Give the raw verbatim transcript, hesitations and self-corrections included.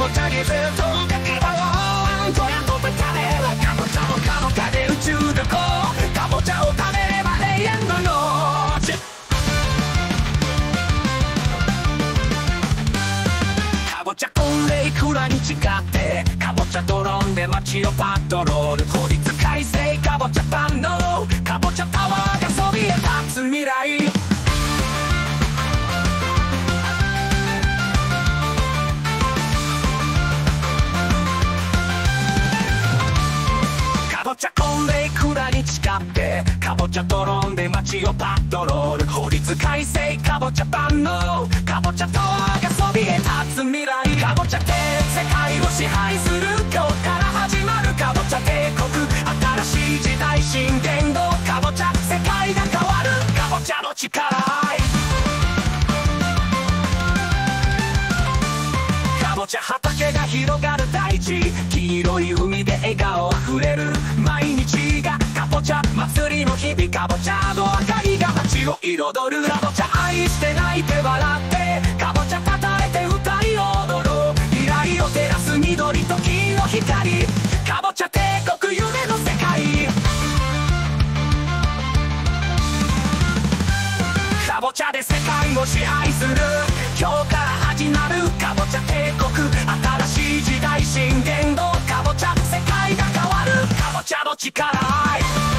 ぼちゃにずっとかけばドヤとべたねかぼちゃもかぼちゃで宇宙旅行かぼちゃを食べれば永遠の命かぼちゃコンレイクラに誓ってかぼちゃドローンで街をパトロール法律改正かぼちゃ万能かぼちゃタワーがそびえ立つ未来かぼちゃコンレイクラに誓ってかぼちゃドローンで街をパトロール法律改正かぼちゃ万能かぼちゃタワーがそびえ立つ未来かぼちゃって世界を支配する今日から始まるかぼちゃ帝国新しい時代新言動かぼちゃ世界が変わるかぼちゃの力かぼちゃ畑が広がる大地黄色い海で笑顔あふれる毎日がかぼちゃ祭りの日々かぼちゃの明かりが街を彩るかぼちゃ愛して泣いて笑ってかぼちゃたたえて歌い踊ろう未来を照らす緑と金の光かぼちゃ帝国夢の世界かぼちゃで世界を支配する今日から始まるかぼちゃ帝国新しい時代新言動かぼちゃ世界が変わるかぼちゃの力